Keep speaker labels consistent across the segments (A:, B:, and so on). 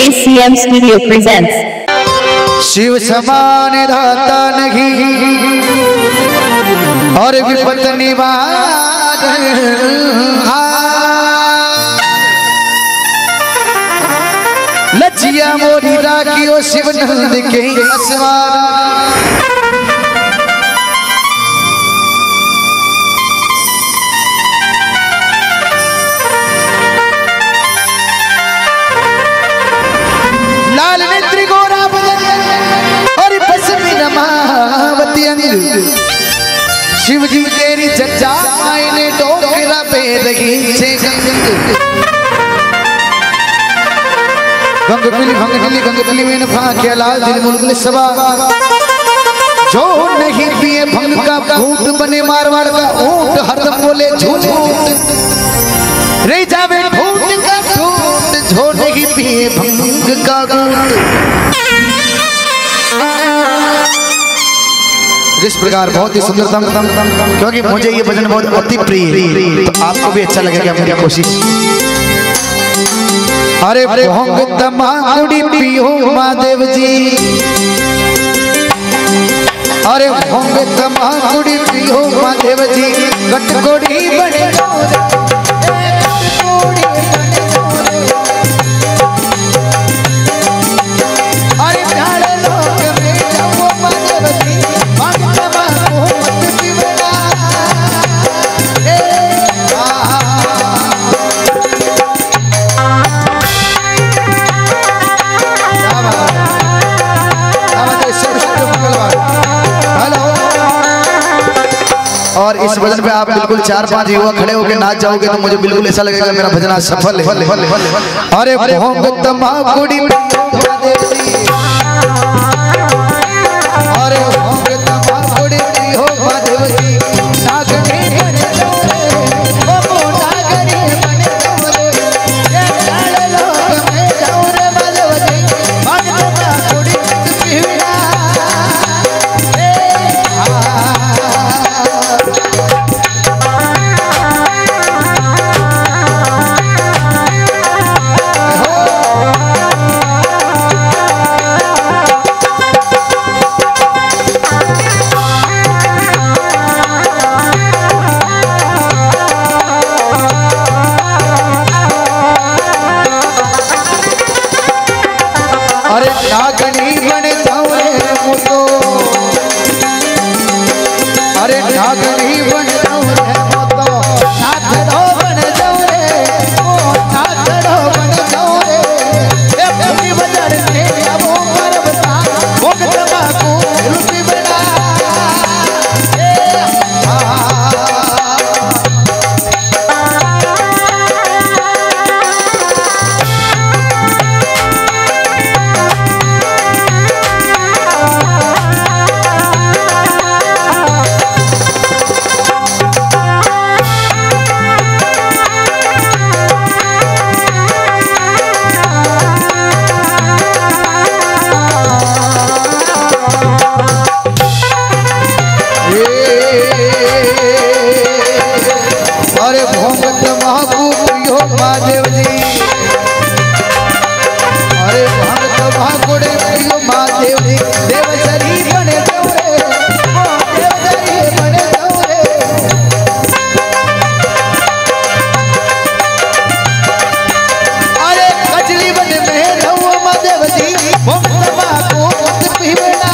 A: ACM Studio presents.
B: Shiv समान दाता नहीं और विपत निवारण, लजिया मोरी राखियो शिव नंद के असवार। लाल नेत्री गोरा और भस्मी नमावती अंग, शिव जी तेरी चर्चा आईने डोकरा पे रही छे गंग पिली में फाके लाल दिल मुल्क सवा। जो नहीं पिए भंग का भूत बने मारवाड़ का ऊंट, हरदम बोले झूठ रह जावे भूत का भूत। जो नहीं पिए भंग का घूट। इस प्रकार बहुत ही सुंदर क्योंकि मुझे ये भजन बहुत अति प्रिय है, तो आपको भी अच्छा लगेगा मेरी कोशिश। अरे भोंग तमाकुड़ी पियो महादेव जी, अरे भोंग तमाकुड़ी पियो महादेव जी, कटकोड़ी बने और इस भजन पे आप बिल्कुल 4-5 युवा खड़े होकर नाच जाओगे तो मुझे बिल्कुल ऐसा लगेगा मेरा भजना सफल है। अरे भोंग तमाकुड़ी अरे भोंग तमाकुड़ी हो महादेव जी, नागनी बने ओ नागनी बने ये लाल लोक में जाऊं रे महादेव जी, भोंग तमाकुड़ी पीना। अरे नागनी बन जाऊं रे मुतो, अरे नागनी बन जाऊं रे मुतो, नाथड़ो बन जाऊं रे, ओ नाथड़ो बन जाऊं रे। ए पूरी बजार ने अब परबता भोग तमाकू रुपी बना। अरे भोंग तमाकू पियो महादेव जी, अरे भोंग तमाकू पियो महादेव जी, देव शरीर बने दौरे, देव शरीर बने दौरे। अरे कजली बन में रहो महादेव जी, भोंग तमाकू मत पीवना।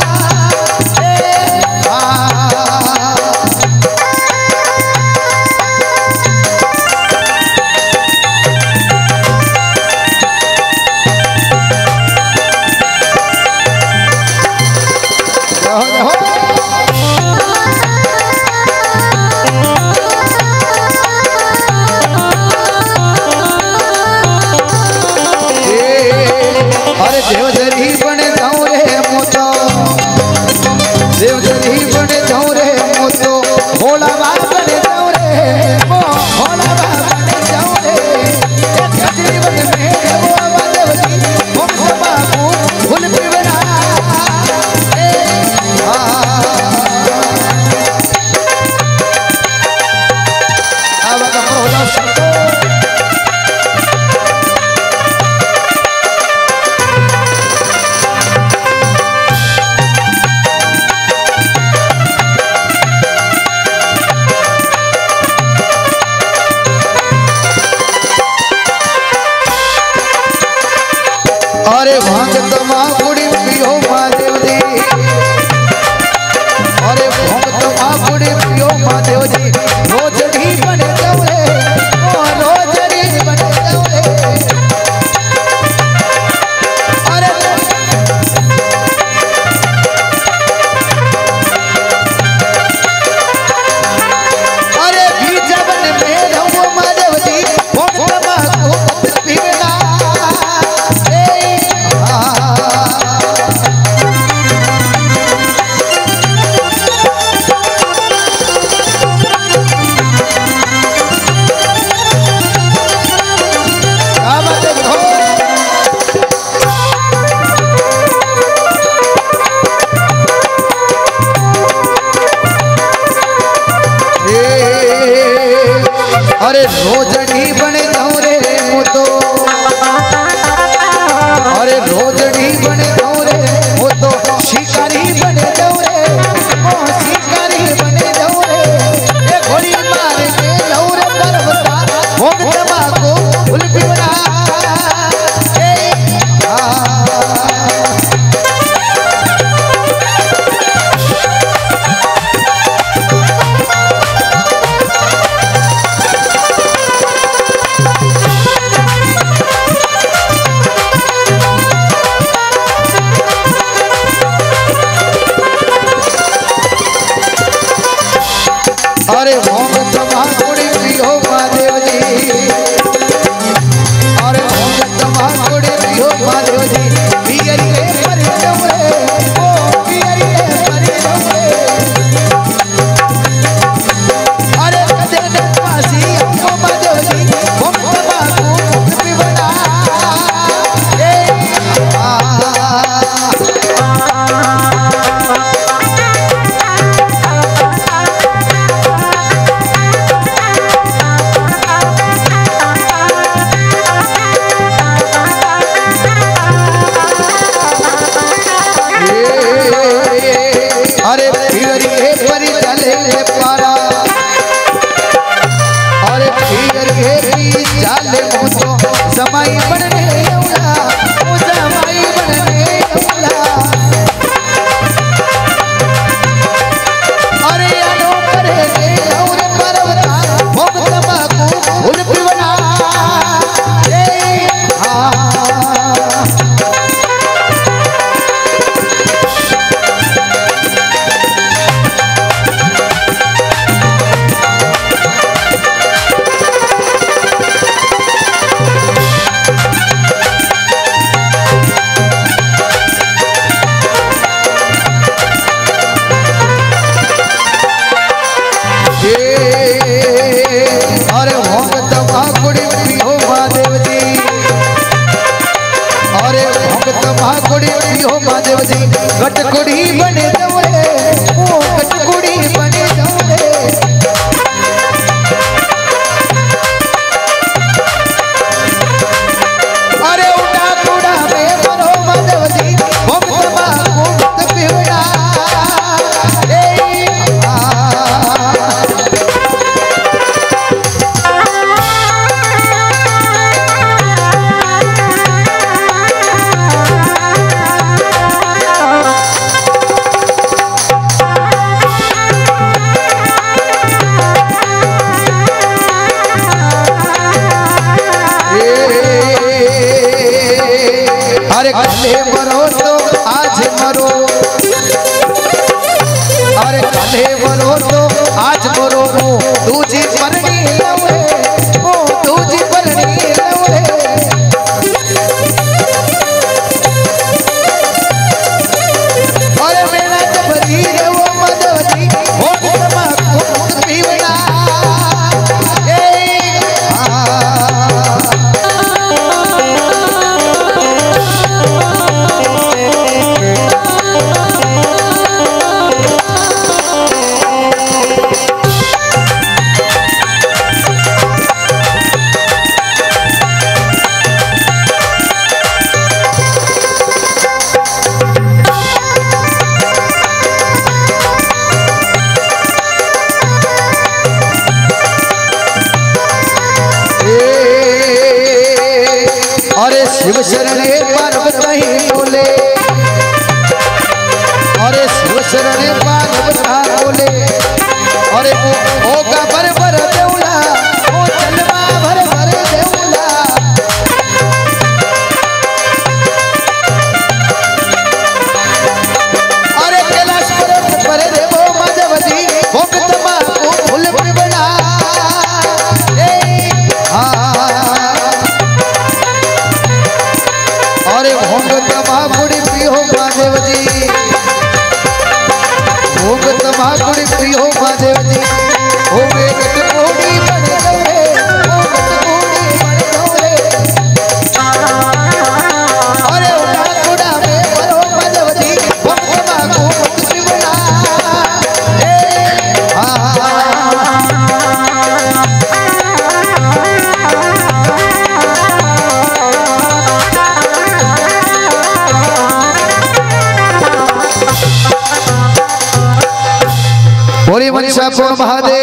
B: अरे देव शरीर बने जाऊं रे मोतो, देव शरीर बने जाऊं रे मोतो, भोला बाबा बने जाऊं रे, भोला बाबा बने जाऊं रे। कजली बन में वो महादेव जी, भोग तमाकू फूल पीवना। अरे भांग तमा गुड़ी पियो महादेव जी, अरे भांग तमा गुड़ी पियो महादेव जी, रोजड़ी बने दौरे ओ रोजड़ी बने दौरे। अरे बीजबन में रहूं महादेव जी, भांग तमा को पीवना अरे रोजड़ी बने दौरे मुतो, अरे रोजड़ी बने दौरे मुतो, शिकारी बने दौरे ओ शिकारी बने दौरे, ये घोड़ी मार के दौरे पर्वता भोग तमाको फूल पिवड़ा अरे भांग तमा गुड़ी पियो महादेव जी, अरे भांग तमा गुड़ी पियो महादेव जी, पियरी रे पर दौरे ओ पियरी रे पर दौरे। अरे कदे न पासी हमको महादेव जी, भांग तमा को पिवना अरे फिरी हे परी चले ले पारा, अरे फिर हे परी चले मुझो समाई बनने औला, ओ समाई बनने औला। अरे अनो करे रे और पर्वता भोग तमाको फूल पिवना अरे भांग तमा गुड़ी पियो महादेव जी, अरे भांग तमा गुड़ी पियो महादेव जी, गटगुड़ी बने दौरे ओ गटगुड़ी बने दौरे। अरे उड़ा कुड़ा में मरो महादेव जी, भांग तमा को पिवना अरे कले मरो तो आज मरो, अरे कले मरो तो आज मरो दूजी परनी लवरे ओ दूजी परनी लवरे। अरे मेरा जबरी रे वो मदवती भोग तमाको पीवना अरे शिव शरणे पार्वती बोले, अरे शिव शरणे पार्वती बोले, अरे ओ का भर भर देवला, ओ चलवा भर भर देवला। अरे कैलाश पर्वत पर देवो माधवजी भोग तमाकू फूल पिबड़ा। अरे भोग तमाकुड़ी पियो महादेवजी, भोग तमाकुड़ी पियो महादेवजी। ओ वेगत कोड़ी बन गए, ओ वेगत कोड़ी बन गए। अरे उड़ा उड़ा में परो महादेवजी भोग तमाकू फूल पिबड़ा। बोली मनसा पूर्ण महादेव।